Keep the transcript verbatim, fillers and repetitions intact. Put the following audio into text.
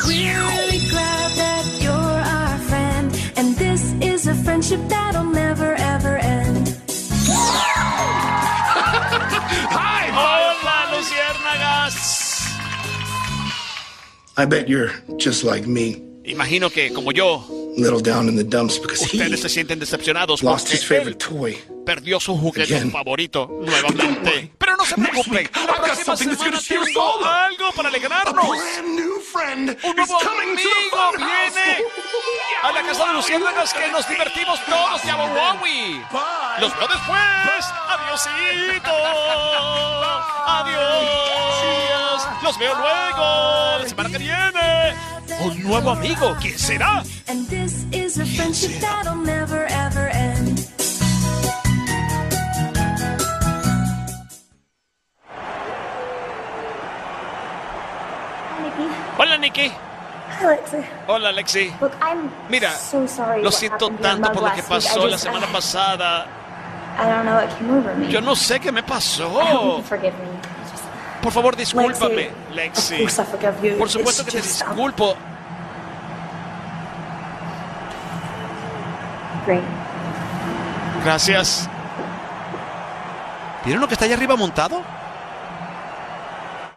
We're really glad that you're our friend, and this is a friendship that'll never ever end. Hi, hola, luciérnagas. I bet you're just like me. Imagino que, como yo, Little down in the dumps because ustedes he se sienten decepcionados lost porque his favorite él toy. perdió su juguete Again. favorito nuevamente. Pero no se preocupen, la próxima semana tengo algo para alegrarnos. new friend Un nuevo amigo viene a la casa de luciérnagas que nos divertimos todos, Yabowawi. Los veo después. Adiosito. Adiós. Los veo luego, la semana que viene. Un nuevo amigo, ¿quién será? And this is a friendship that'll never ever end. Hola, Nikki. Hi, Lexi. Hola, Alexi. Look, I'm Mira, so sorry lo what siento happened to your tanto mug por lo que last week. I pasó la just- semana I- pasada. I don't know what came over me. Yo no sé qué me I hope you pasó. can forgive me. I just- Por favor, discúlpame, Of Lexi. course I forgive you. Por supuesto It's que te just, um, disculpo. Great. Gracias. ¿Vieron lo que está allá arriba montado?